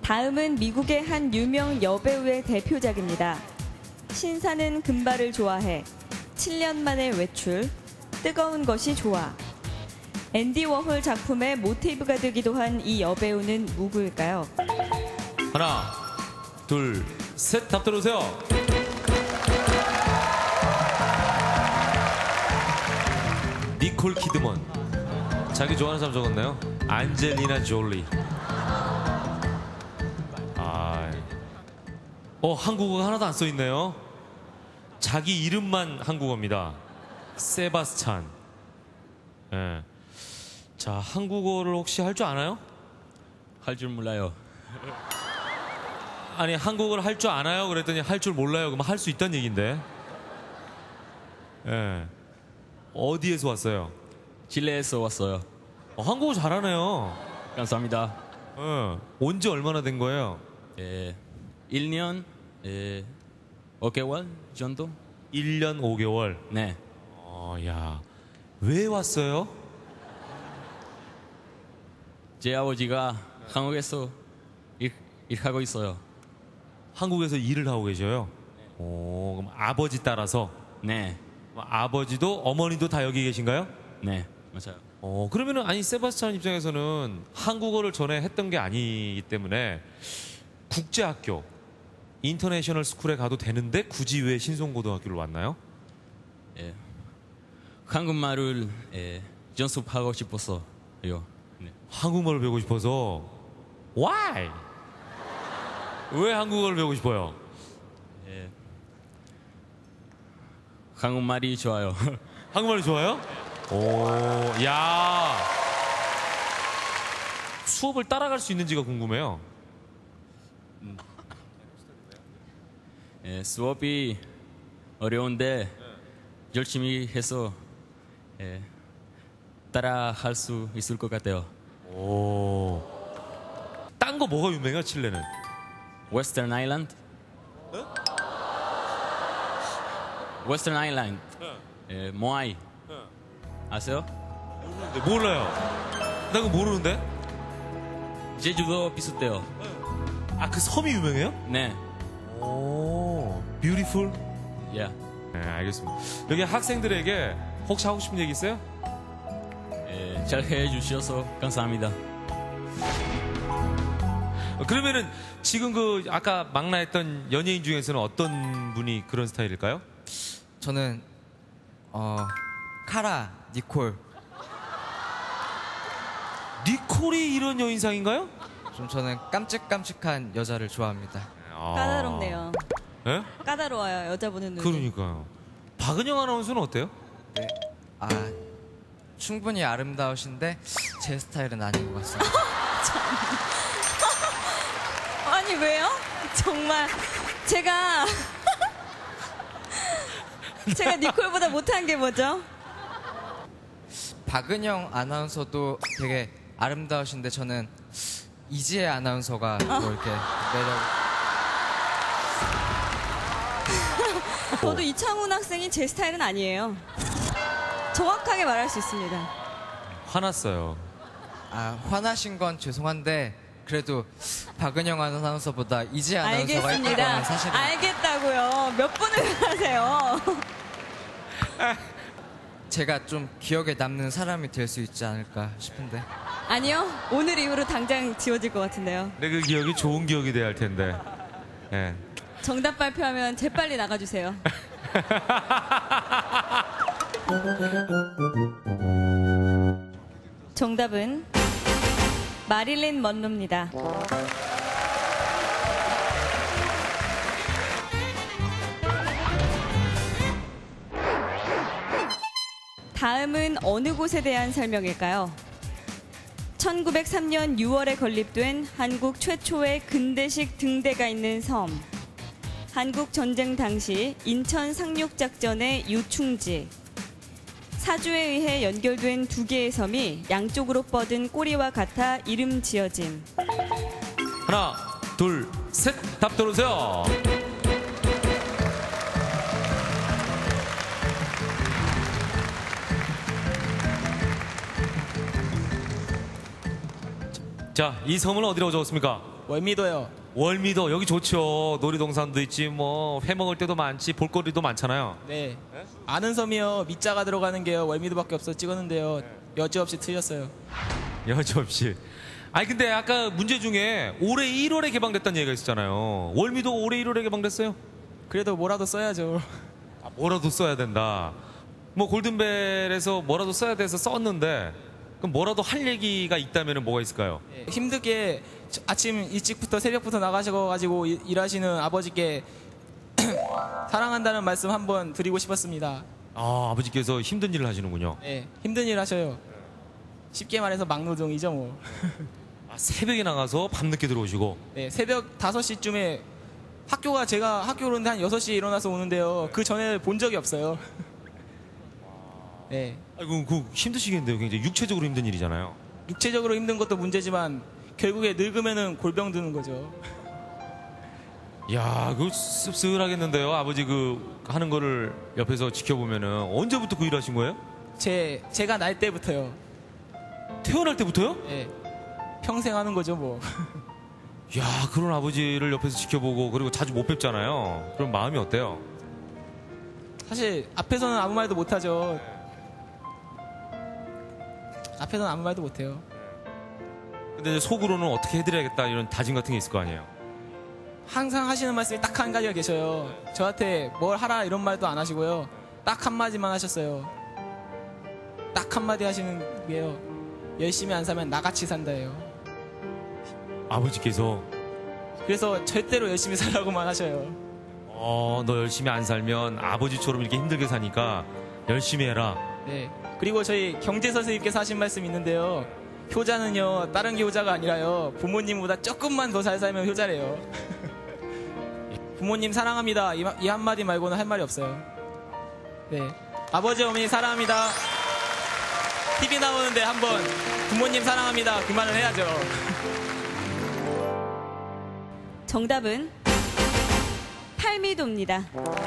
다음은 미국의 한 유명 여배우의 대표작입니다. 신사는 금발을 좋아해, 7년 만에 외출, 뜨거운 것이 좋아. 앤디 워홀 작품의 모티브가 되기도 한 이 여배우는 누구일까요? 하나, 둘, 셋, 답 들어오세요. 니콜 키드먼. 자기 좋아하는 사람 적었나요? 안젤리나 졸리. 한국어가 하나도 안 써있네요. 자기 이름만 한국어입니다. 세바스찬. 네. 자, 한국어를 혹시 할 줄 아나요? 할 줄 몰라요. 아니, 한국어를 할 줄 아나요? 그랬더니 할 줄 몰라요. 그러면 할 수 있다는 얘기인데. 네. 어디에서 왔어요? 칠레에서 왔어요. 한국어 잘하네요. 감사합니다. 온 지 얼마나 된 거예요? 1년 5개월 정도? 1년 5개월. 네. 야. 왜 왔어요? 제 아버지가 한국에서 일하고 있어요. 한국에서 일을 하고 계셔요? 그럼 아버지 따라서? 네. 아버지도 어머니도 다 여기 계신가요? 네, 맞아요. 그러면은 아니 세바스찬 입장에서는 한국어를 전에 했던 게 아니기 때문에 국제학교, 인터내셔널 스쿨에 가도 되는데 굳이 왜 신송고등학교를 왔나요? 한국말을 연습하고 싶어서요. 네. 한국말을 배우고 싶어서? Why? 왜 한국어를 배우고 싶어요? 한국말이 좋아요. 한국말이 좋아요? 야. 수업을 따라갈 수 있는지가 궁금해요. 수업이 어려운데 열심히 해서 따라할 수 있을 것 같아요. 딴 거 뭐가 유명해요, 칠레는? 웨스턴 아일랜드? 웨스턴 아일랜드. 모아이. 아세요? 몰라요. 나 그거 모르는데? 제주도 비슷해요. 그 섬이 유명해요? 네. 뷰티풀? 예. 네, 알겠습니다. 여기 학생들에게 혹시 하고 싶은 얘기 있어요? 잘 해주셔서 감사합니다. 그러면은 지금 아까 망라했던 연예인 중에서는 어떤 분이 그런 스타일일까요? 저는 카라, 니콜. 니콜이 이런 여인상인가요? 저는 깜찍깜찍한 여자를 좋아합니다. 까다롭네요. 네? 까다로워요, 여자분은 눈이. 그러니까요. 박은영 아나운서는 어때요? 네. 충분히 아름다우신데 제 스타일은 아닌 것 같습니다. 아니 왜요? 정말 제가 니콜보다 못한 게 뭐죠? 박은영 아나운서도 되게 아름다우신데 저는 이지혜 아나운서가 뭐 이렇게 저도 이창훈 학생이 제 스타일은 아니에요. 정확하게 말할 수 있습니다. 화났어요. 화나신 건 죄송한데 그래도 박은영 아나운서보다 이지혜 아나운서가 있다는 알겠습니다. 사실은 알겠다고요. 몇 분을 하세요? 제가 좀 기억에 남는 사람이 될 수 있지 않을까 싶은데. 아니요. 오늘 이후로 당장 지워질 것 같은데요. 근데 그 기억이 좋은 기억이 돼야 할 텐데. 네. 정답 발표하면 재빨리 나가주세요. 정답은 마릴린 먼로입니다. 다음은 어느 곳에 대한 설명일까요? 1903년 6월에 건립된 한국 최초의 근대식 등대가 있는 섬. 한국 전쟁 당시 인천 상륙작전의 유충지. 사주에 의해 연결된 두 개의 섬이 양쪽으로 뻗은 꼬리와 같아 이름 지어짐. 하나, 둘, 셋, 답 들어오세요. 자, 이 섬은 어디라고 적었습니까? 월미도요. 월미도 여기 좋죠. 놀이동산도 있지 뭐 회 먹을 때도 많지 볼거리도 많잖아요. 네. 아는 섬이요. 밑자가 들어가는 게요. 월미도밖에 없어 찍었는데요. 여지없이 틀렸어요. 여지없이. 아니 근데 아까 문제 중에 올해 1월에 개방됐다는 얘기가 있었잖아요. 월미도 올해 1월에 개방됐어요? 그래도 뭐라도 써야죠. 아, 뭐라도 써야 된다. 뭐 골든벨에서 뭐라도 써야 돼서 썼는데 그럼 뭐라도 할 얘기가 있다면 뭐가 있을까요? 네. 힘들게 아침 일찍부터 새벽부터 나가셔가지고 일하시는 아버지께 사랑한다는 말씀 한번 드리고 싶었습니다. 아, 아버지께서 힘든 일을 하시는군요. 네. 힘든 일 하셔요. 쉽게 말해서 막노동이죠 뭐. 아, 새벽에 나가서 밤늦게 들어오시고. 네. 새벽 5시쯤에 제가 학교로 오는데 한 6시에 일어나서 오는데요. 그 전에 본 적이 없어요. 네. 아이고, 그 힘드시겠는데요. 굉장히 육체적으로 힘든 일이잖아요. 육체적으로 힘든 것도 문제지만 결국에 늙으면은 골병 드는 거죠. 야, 그 씁쓸하겠는데요. 아버지 그 하는 거를 옆에서 지켜보면은 언제부터 그 일 하신 거예요? 제가 날 때부터요. 태어날 때부터요? 예. 평생 하는 거죠, 뭐. 야, 그런 아버지를 옆에서 지켜보고 그리고 자주 못 뵙잖아요. 그럼 마음이 어때요? 사실 앞에서는 아무 말도 못 하죠. 앞에서는 아무 말도 못 해요. 근데 이제 속으로는 어떻게 해드려야겠다 이런 다짐 같은 게 있을 거 아니에요? 항상 하시는 말씀이 딱 한 가지가 계셔요. 저한테 뭘 하라 이런 말도 안 하시고요. 딱 한마디만 하셨어요. 딱 한마디 하시는 게요. 열심히 안 살면 나같이 산다예요. 아버지께서 그래서 절대로 열심히 살라고만 하셔요. 너 열심히 안 살면 아버지처럼 이렇게 힘들게 사니까 열심히 해라. 네. 그리고 저희 경제 선생님께서 하신 말씀이 있는데요. 효자는요, 다른 게 효자가 아니라요. 부모님보다 조금만 더 잘 살면 효자래요. 부모님 사랑합니다. 이 한마디 말고는 할 말이 없어요. 네. 아버지, 어머니 사랑합니다. TV 나오는데 한번 부모님 사랑합니다. 그 말을 해야죠. 정답은 팔미도입니다.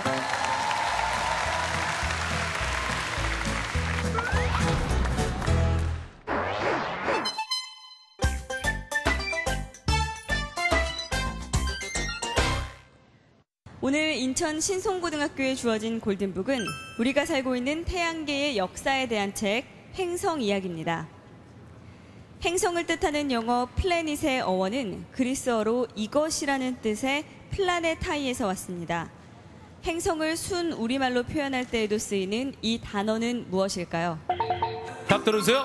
오늘 인천 신송고등학교에 주어진 골든북은 우리가 살고 있는 태양계의 역사에 대한 책 행성 이야기입니다. 행성을 뜻하는 영어 플래닛의 어원은 그리스어로 이것이라는 뜻의 플라네타이에서 왔습니다. 행성을 순 우리말로 표현할 때에도 쓰이는 이 단어는 무엇일까요? 답 들어주세요.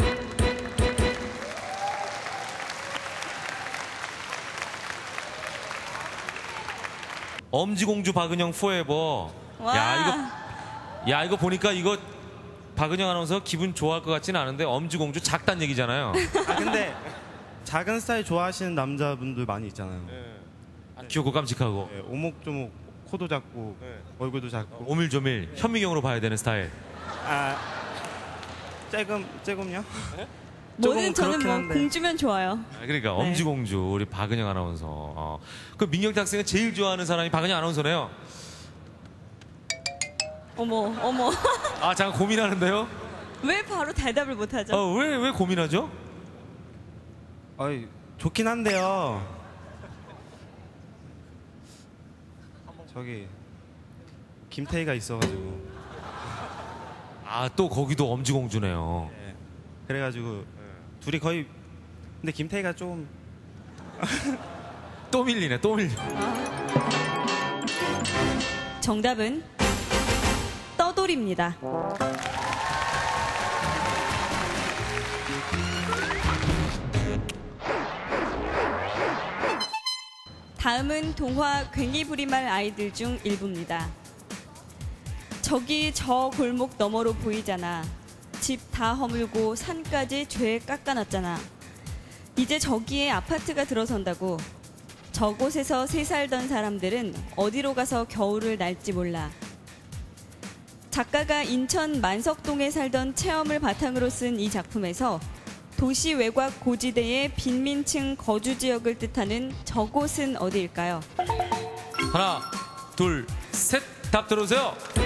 엄지공주 박은영 포에버. 와. 야 이거 보니까 이거 박은영 아나운서 기분 좋아할 것 같지는 않은데 엄지공주 작단 얘기잖아요. 아 근데 작은 스타일 좋아하시는 남자분들 많이 있잖아요. 귀엽고 깜찍하고 네, 오목조목 코도 작고 얼굴도 작고. 오밀조밀 현미경으로 봐야 되는 스타일. 아 조금요? 뭐는 저는 그렇긴 뭐 한데. 공주면 좋아요. 그러니까 네. 엄지공주 우리 박은영 아나운서. 그 민경태 학생은 제일 좋아하는 사람이 박은영 아나운서네요. 어머, 어머. 아 잠깐 고민하는데요. 왜 바로 대답을 못하죠? 왜 고민하죠? 어이 좋긴 한데요. 저기 김태희가 있어가지고. 아 또 거기도 엄지공주네요. 네, 그래가지고 둘이 거의. 근데 김태희가 좀. 또 밀리네 또 밀려. 정답은 떠돌입니다. 다음은 동화 괭이부리말 아이들 중 일부입니다. 저기 저 골목 너머로 보이잖아. 집 다 허물고 산까지 죄 깎아놨잖아. 이제 저기에 아파트가 들어선다고. 저곳에서 새 살던 사람들은 어디로 가서 겨울을 날지 몰라. 작가가 인천 만석동에 살던 체험을 바탕으로 쓴 이 작품에서 도시 외곽 고지대의 빈민층 거주 지역을 뜻하는 저곳은 어디일까요? 하나 둘 셋 답 들어오세요.